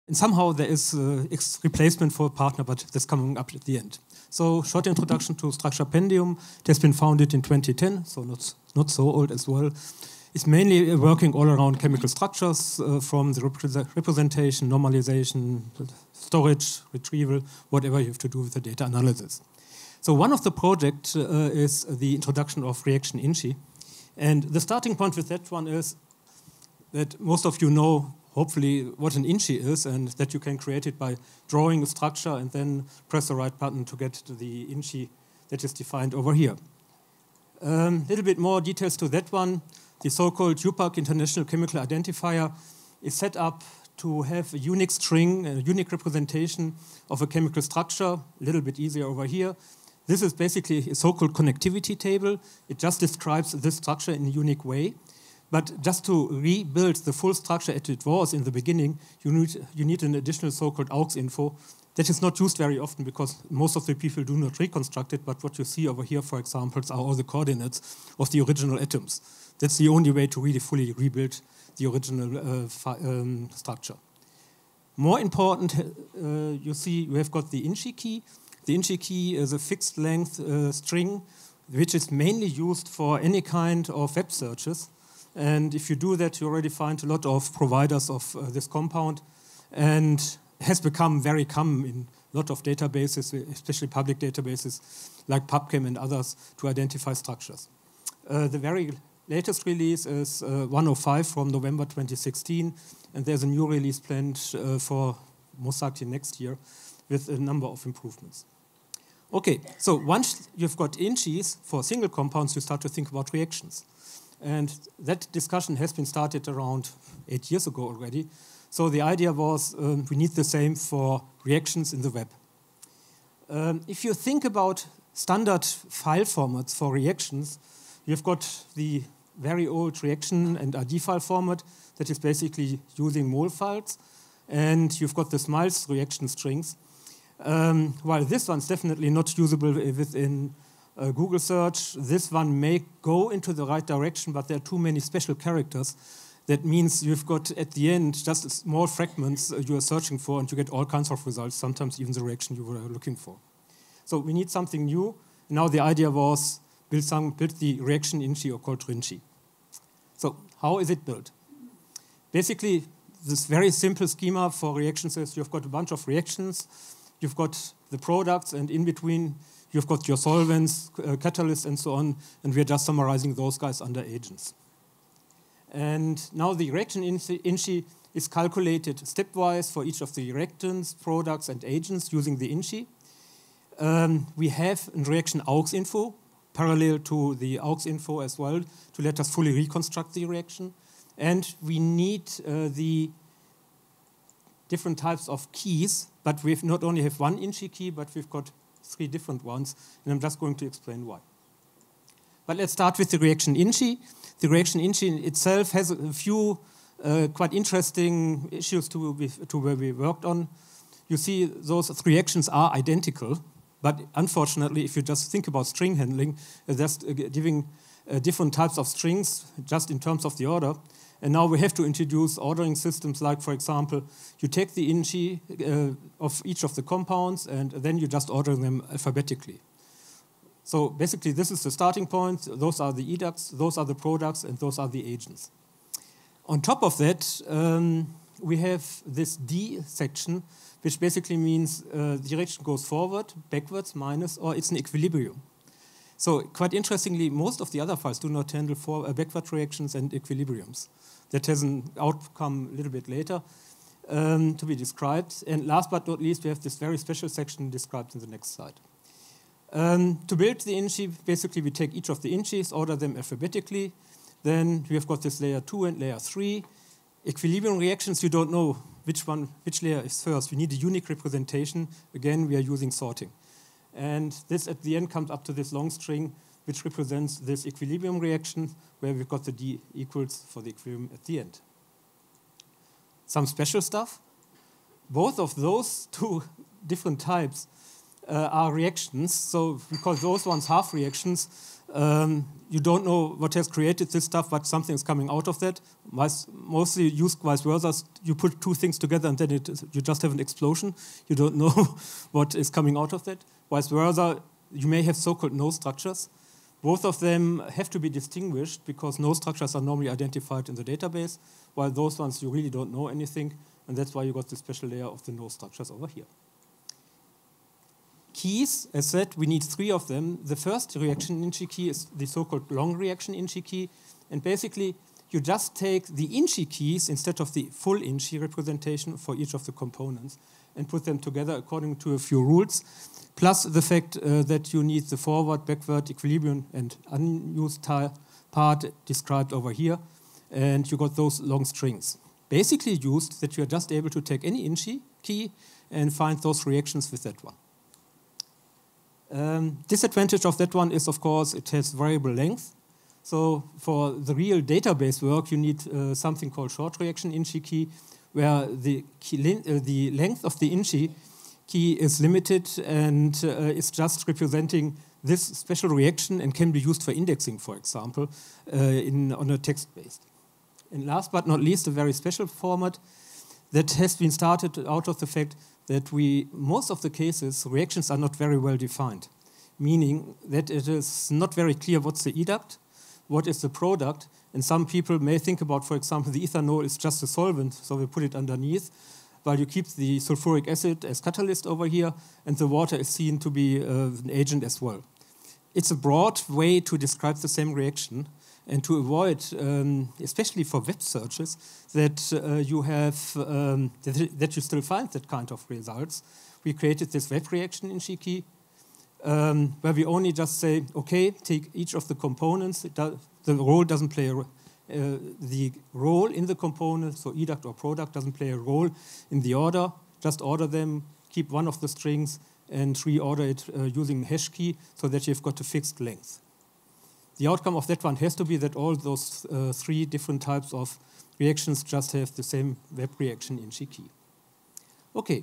And somehow there is replacement for a partner, but that's coming up at the end. So short introduction to Structurependium. It has been founded in 2010, so not so old as well. It's mainly working all around chemical structures, from the representation, normalization, storage, retrieval, whatever you have to do with the data analysis. So one of the projects is the introduction of reaction INCI. And the starting point with that one is that most of you know, hopefully, what an INCI is, and that you can create it by drawing a structure and then press the right button to get to the INCI that is defined over here. A little bit more details to that one. The so-called UPAC, International Chemical Identifier, is set up to have a unique string, a unique representation of a chemical structure, a little bit easier over here. This is basically a so-called connectivity table. It just describes this structure in a unique way. But just to rebuild the full structure as it was in the beginning, you need an additional so-called AUX info that is not used very often because most of the people do not reconstruct it, but what you see over here, for example, are all the coordinates of the original atoms. That's the only way to really fully rebuild the original structure. More important, you see you have got the INCI key. The INCI key is a fixed length string which is mainly used for any kind of web searches. And if you do that, you already find a lot of providers of this compound, and has become very common in a lot of databases, especially public databases like PubChem and others, to identify structures. The very latest release is 105 from November 2016, and there's a new release planned for most likely next year with a number of improvements. Okay, so once you've got INCIs for single compounds, you start to think about reactions. And that discussion has been started around 8 years ago already. So the idea was we need the same for reactions in the web. If you think about standard file formats for reactions, you've got the very old reaction and RD file format that is basically using mol files. And you've got the SMILES reaction strings. While this one's definitely not usable within Google search, this one may go into the right direction, but there are too many special characters. That means you've got, at the end, just small fragments you are searching for, and you get all kinds of results, sometimes even the reaction you were looking for. So we need something new. Now the idea was build the reaction INCI, or called RINCI. So how is it built? Basically, this very simple schema for reactions is you've got a bunch of reactions, you've got the products, and in between you've got your solvents, catalysts, and so on, and we're just summarizing those guys under agents. And now the reaction INCI is calculated stepwise for each of the reactants, products, and agents using the INCI. We have a reaction AUX info, parallel to the AUX info as well, to let us fully reconstruct the reaction. And we need the different types of keys, but we not only have one INCI key, but we've got 3 different ones, and I'm just going to explain why. But let's start with the reaction INCI. The reaction INCI itself has a few quite interesting issues to where we worked on. You see, those reactions are identical, but unfortunately, if you just think about string handling, just giving different types of strings just in terms of the order. And now we have to introduce ordering systems like, for example, you take the INCI of each of the compounds, and then you just order them alphabetically. So basically, this is the starting point. Those are the EDACs, those are the products, and those are the agents. On top of that, we have this D section, which basically means the reaction goes forward, backwards, minus, or it's an equilibrium. So quite interestingly, most of the other files do not handle backward reactions and equilibriums. That has an outcome a little bit later to be described. And last but not least, we have this very special section described in the next slide. To build the INCI, basically we take each of the INCIs, order them alphabetically. Then we have got this layer 2 and layer 3. Equilibrium reactions, you don't know which layer is first. We need a unique representation. Again, we are using sorting. And this at the end comes up to this long string, which represents this equilibrium reaction, where we've got the D equals for the equilibrium at the end. Some special stuff. Both of those 2 different types are reactions. So we call those ones half reactions. You don't know what has created this stuff, but something is coming out of that. Mostly used vice versa. You put two things together and then you just have an explosion. You don't know what is coming out of that. Vice versa, you may have so-called no structures. Both of them have to be distinguished because no structures are normally identified in the database, while those ones you really don't know anything, and that's why you got the special layer of the no structures over here. Keys, as said, we need 3 of them. The first reaction INCHI key is the so-called long reaction INCHI key, and basically you just take the INCHI keys instead of the full INCHI representation for each of the components and put them together according to a few rules, plus the fact that you need the forward, backward, equilibrium, and unused part described over here, and you got those long strings. Basically used that you are just able to take any INCHI key and find those reactions with that one. Disadvantage of that one is, of course, it has variable length. So for the real database work, you need something called short reaction INCHI key, where the length of the INCHI key is limited and is just representing this special reaction and can be used for indexing, for example, on a text-based. And last but not least, a very special format that has been started out of the fact that most of the cases, reactions are not very well defined, meaning that it is not very clear what's the educt, what is the product, and some people may think about, for example, the ethanol is just a solvent, so we put it underneath, while you keep the sulfuric acid as catalyst over here, and the water is seen to be an agent as well. It's a broad way to describe the same reaction, and to avoid, especially for web searches, that that you still find that kind of results, we created this web reaction INCHI key, where we only just say, okay, take each of the components. The role doesn't play the role in the component, so educt or product doesn't play a role in the order. Just order them, keep one of the strings, and reorder it using hash key so that you've got a fixed length. The outcome of that one has to be that all those 3 different types of reactions just have the same web reaction INCHI key. Okay.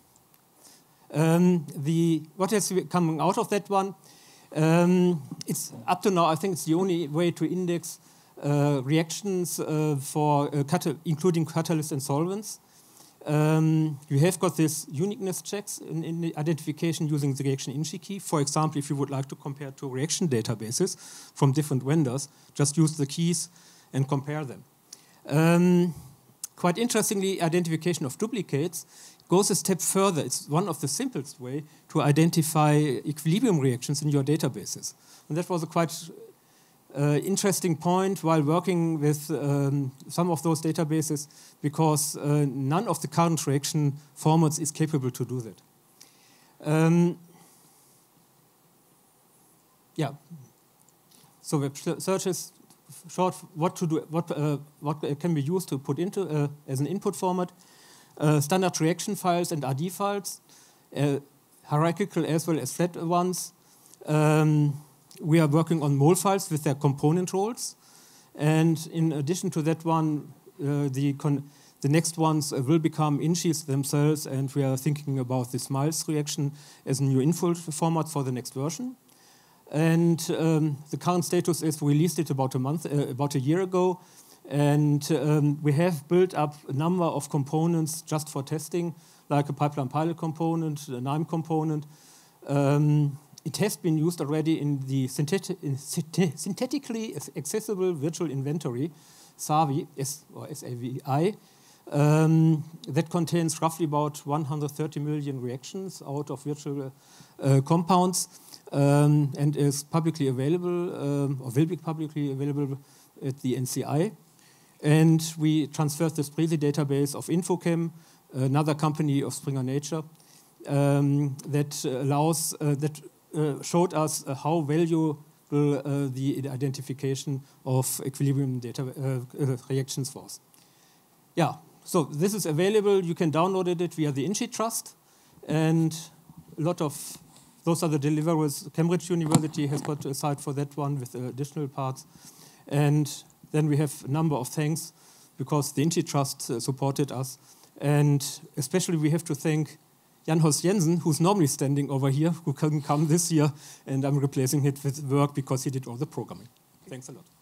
What has come out of that one? It's up to now, I think it's the only way to index reactions for including catalysts and solvents. You have got this uniqueness checks in the identification using the reaction INCHI key. For example, if you would like to compare 2 reaction databases from different vendors, just use the keys and compare them. Quite interestingly, identification of duplicates goes a step further. It's one of the simplest way to identify equilibrium reactions in your databases. And that was a quite interesting point while working with some of those databases, because none of the current reaction formats is capable to do that. Yeah. So web searches, short, what to do, what can be used to put into as an input format. Standard reaction files and RD files, hierarchical as well as flat ones. We are working on mole files with their component roles. And in addition to that one, the next ones will become INCHIs themselves, and we are thinking about this Miles reaction as a new input format for the next version. And the current status is we released it about a year ago, and we have built up a number of components just for testing, like a pipeline pilot component, a NIME component. It has been used already in the synthetically accessible virtual inventory, SAVI, S-A-V-I, that contains roughly about 130 million reactions out of virtual compounds, and is publicly available, or will be publicly available at the NCI. And we transferred the Sprisi database of Infochem, another company of Springer Nature, that allows showed us how valuable the identification of equilibrium data reactions was. Yeah, so this is available. You can download it via the INCHI Trust, and a lot of those are the deliverables. Cambridge University has got a site for that one with additional parts, and then we have a number of thanks because the INCHI Trust supported us, and especially we have to thank Jan Horst Jensen, who's normally standing over here, who couldn't come this year, and I'm replacing him with work because he did all the programming. Thanks a lot.